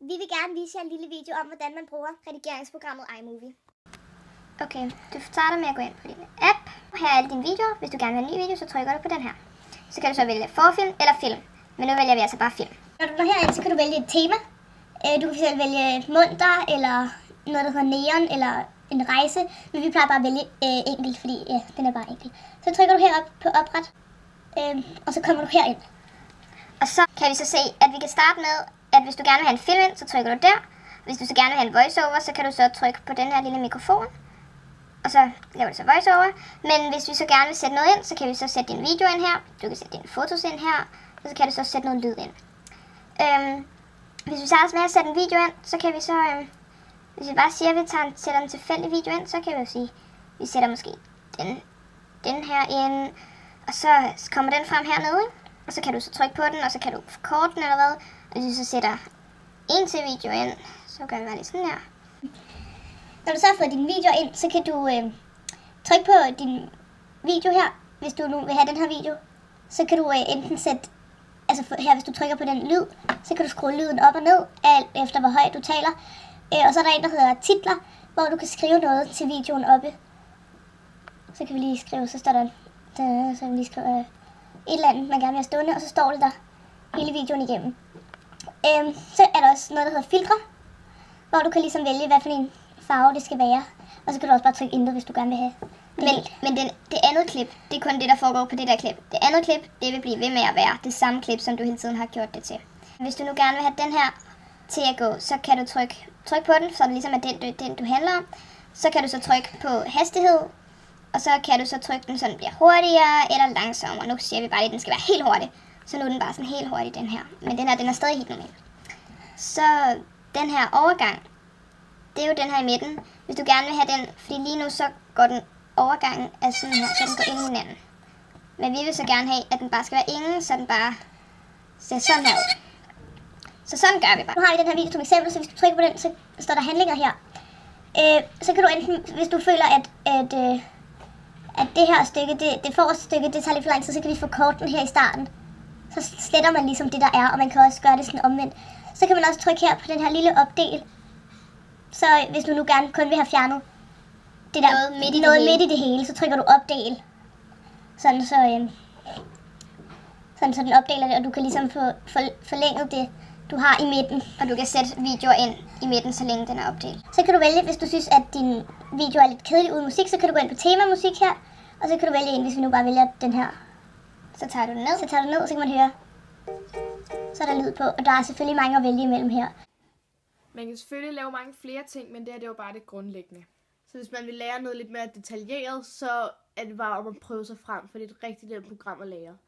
Vi vil gerne vise jer en lille video om, hvordan man bruger redigeringsprogrammet iMovie. Okay, du starter med at gå ind på din app. Her er alle dine videoer. Hvis du gerne vil have en ny video, så trykker du på den her. Så kan du så vælge forfilm eller film. Men nu vælger vi altså bare film. Når du går herind, så kan du vælge et tema. Du kan selv vælge munter, eller noget, der hedder neon, eller en rejse. Men vi plejer bare at vælge enkelt, fordi ja, den er bare enkelt. Så trykker du herop på opret, og så kommer du herind. Og så kan vi så se, at vi kan starte med, at hvis du gerne vil have en film ind, så trykker du der. Hvis du så gerne vil have en voiceover, så kan du så trykke på den her lille mikrofon. Og så laver du så voiceover. Men hvis vi så gerne vil sætte noget ind, så kan vi så sætte din video ind her. Du kan sætte dine fotos ind her. Og så kan du så sætte noget lyd ind. Hvis vi starter med at sætte en video ind, så kan vi så... hvis vi bare siger, at vi sætter en tilfældig video ind, så kan vi jo sige, at vi sætter måske den her ind. Og så kommer den frem hernede, ikke? Og så kan du så trykke på den, og så kan du forkorte den eller hvad. Og hvis vi så sætter en til video ind, så gør vi bare lige sådan her. Når du så har fået din video ind, så kan du trykke på din video her. Hvis du nu vil have den her video, så kan du enten sætte, altså her hvis du trykker på den lyd, så kan du skrue lyden op og ned, alt efter hvor højt du taler. Og så er der en, der hedder titler, hvor du kan skrive noget til videoen oppe. Så kan vi lige skrive, så står der, så kan vi lige skrive et eller andet, man gerne vil have stående, og så står det der hele videoen igennem. Så er der også noget, der hedder filtre, hvor du kan ligesom vælge, hvad for en farve det skal være. Og så kan du også bare trykke intet, hvis du gerne vil have det. Men det andet klip, det er kun det, der foregår på det der klip. Det andet klip, det vil blive ved med at være det samme klip, som du hele tiden har gjort det til. Hvis du nu gerne vil have den her til at gå, så kan du trykke på den, så det ligesom er den, du handler om. Så kan du så trykke på hastighed, og så kan du så trykke den, så den bliver hurtigere eller langsommere. Nu siger vi bare, at den skal være helt hurtig. Så nu er den bare sådan helt hurtig, den her. Men den her, den er stadig helt normal. Så den her overgang, det er jo den her i midten. Hvis du gerne vil have den, fordi lige nu så går den overgangen af sådan her, så den går ind i hinanden. Men vi vil så gerne have, at den bare skal være ingen, så den bare ser sådan her ud. Så sådan gør vi bare. Nu har vi den her video som eksempel, så hvis du trykker på den, så står der handlinger her. Så kan du enten, hvis du føler, at det her stykke, det forreste stykke, det tager lidt for lang tid, så kan vi forkorte den her i starten. Så sletter man ligesom det, der er, og man kan også gøre det sådan omvendt. Så kan man også trykke her på den her lille opdel. Så hvis du nu gerne kun vil have fjernet det der, noget midt i det hele, så trykker du opdel. Sådan så den opdeler det, og du kan ligesom få forlænget det, du har i midten. Og du kan sætte videoer ind i midten, så længe den er opdelt. Så kan du vælge, hvis du synes, at din video er lidt kedelig uden musik, så kan du gå ind på tema musik her. Og så kan du vælge en, hvis vi nu bare vælger den her. Så tager du den ned. Så kan man høre. Så er der lyd på, og der er selvfølgelig mange at vælge imellem her. Man kan selvfølgelig lave mange flere ting, men det her det er jo bare det grundlæggende. Så hvis man vil lære noget lidt mere detaljeret, så er det bare om at prøve sig frem, for det er et rigtig nemt program at lære.